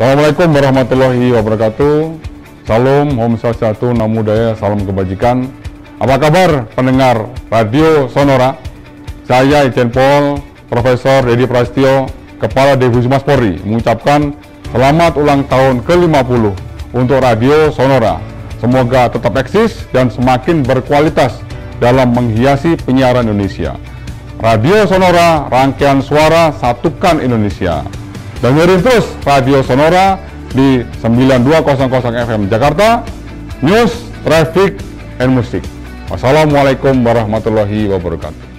Assalamualaikum warahmatullahi wabarakatuh. Salam, Om Swastiastu, Namo Buddhaya, salam kebajikan. Apa kabar pendengar Radio Sonora? Saya Irjen Pol Profesor Dedi Prasetyo, Kepala Divisi Humas Polri, mengucapkan selamat ulang tahun ke-50 untuk Radio Sonora. Semoga tetap eksis dan semakin berkualitas dalam menghiasi penyiaran Indonesia. Radio Sonora, rangkaian suara satukan Indonesia. Dengerin terus Radio Sonora di 9200 FM Jakarta, News, Traffic, and Musik. Wassalamualaikum warahmatullahi wabarakatuh.